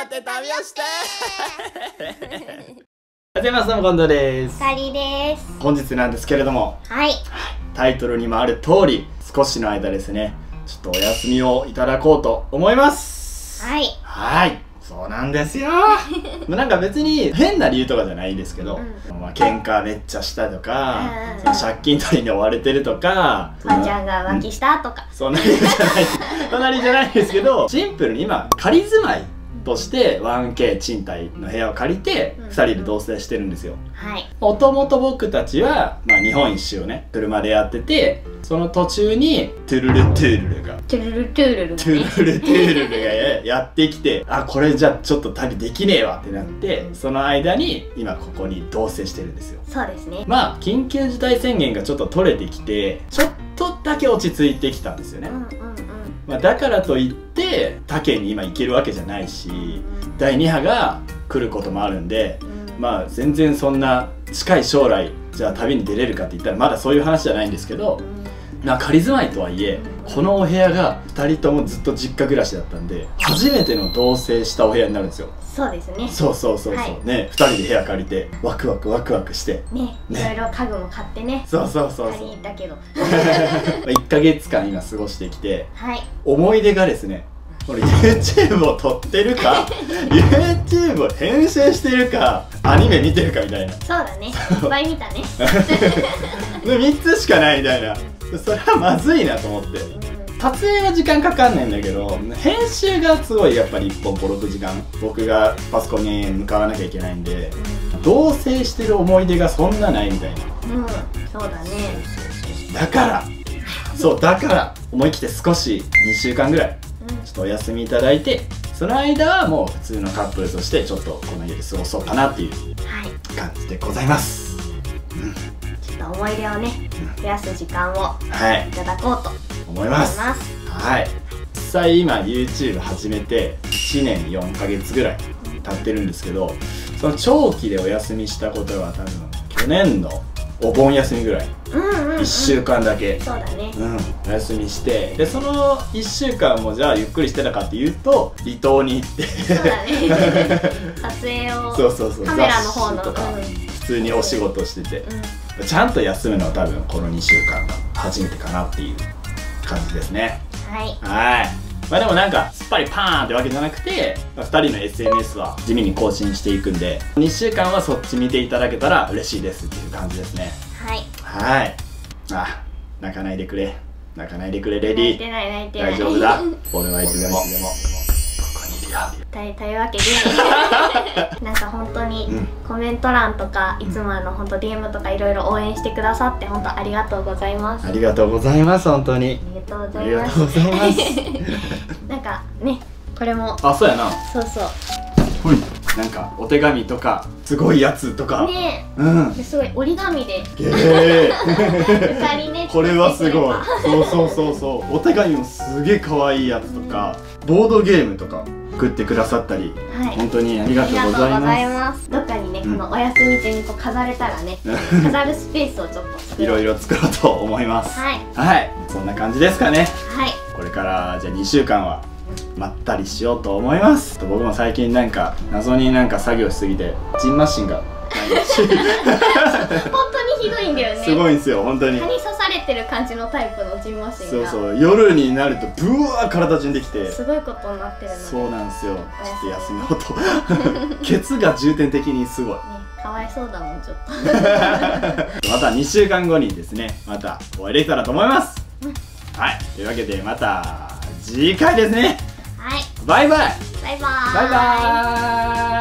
って旅をしてはじめまして、近藤です。 かりです。 本日なんですけれども、 はい、 タイトルにもある通り、少しの間ですね、ちょっとお休みをいただこうと思います。 はい、 はい、そうなんですよなんか別に変な理由とかじゃないですけど、まあ喧嘩めっちゃしたとか、その借金取りに追われてるとか、 ワンちゃんが浮気したとか、 そんな理由じゃないそんな理由じゃないですけど、シンプルに今仮住まいとして 1K 賃貸の部屋を借りて2人で同棲してるんですよ。もともと僕たちは、まあ、日本一周をね車でやってて、その途中にトゥルルトゥルルがやってきて、あ、これじゃちょっと旅できねえわってなって、その間に今ここに同棲してるんですよ。 そうですね。 まあ緊急事態宣言がちょっと取れてきて、ちょっとだけ落ち着いてきたんですよね。まあだからといって他県に今行けるわけじゃないし、第2波が来ることもあるんで、まあ全然そんな近い将来じゃあ旅に出れるかって言ったらまだそういう話じゃないんですけど、仮住まいとはいえこのお部屋が2人ともずっと実家暮らしだったんで、初めての同棲したお部屋になるんですよ。 そうですね。 そうね、2人で部屋借りてワクワクしてね、いろいろ家具も買ってね。 そう借りに行ったけど 1ヶ月間今過ごしてきて、 はい、 思い出がですね、これ YouTube を撮ってるかYouTube を編集してるかアニメ見てるかみたいな。 そうだね、いっぱい見たね 3つしかないみたいな。それはまずいなと思って、撮影は時間かかんないんだけど編集がすごいやっぱり1本5、6時間僕がパソコンに向かわなきゃいけないんで、同棲してる思い出がそんなないみたいな。 そうだね。 だから思い切って少し2週間ぐらいちょっとお休みいただいて、その間はもう普通のカップルとしてちょっとこの家で過ごそうかなっていう感じでございます。 ちょっと思い出をね増やす時間をいただこうと思います。はい、実際今 YouTube 始めて1年4ヶ月ぐらい経ってるんですけど、その長期でお休みしたことは多分去年のお盆休みぐらい、1週間だけお休みして、でその1週間もじゃあゆっくりしてたかっていうと離島に行ってそうだね撮影をカメラの方のとか普通にお仕事してて、ちゃんと休むのは多分この2週間が初めてかなっていう感じですね。まあでもなんかすっぱりパーンってわけじゃなくて、2人の SNS は地味に更新していくんで、2週間はそっち見ていただけたら嬉しいですっていう感じですね。あ、泣かないでくれレディー。大丈夫だ、俺はいつでもここにいるよ。 というわけでなんか本当にコメント欄とかいつも本当 DM とかいろいろ応援してくださって本当ありがとうございます。 ありがとうございます。本当にありがとうございますなんかね、これもそうやな。なんかお手紙とかすごいやつとかね、すごい折り紙でこれはすごい。お手紙もすげえ可愛いやつとか、ボードゲームとか送ってくださったり、本当にありがとうございます。 どっかにね、このお休み中にこう飾れたらね、飾るスペースをちょっといろいろ作ろうと思います。そんな感じですかね。これからじゃあ2週間はまったりしようと思います。僕も最近なんか謎になんか作業しすぎてジンマシンが本当にひどいんだよね。 すごいんですよ本当に。 蚊に刺されてる感じのタイプのジンマシンが、 夜になるとブワー体中にできてすごいことになってるので、 そうなんですよ。ちょっと休めようとケツが重点的にすごいかわいそうだもんちょっとまた2週間後にですね、またお会いできたらと思います。というわけでまた次回ですね。バイバイ。 バイバイ。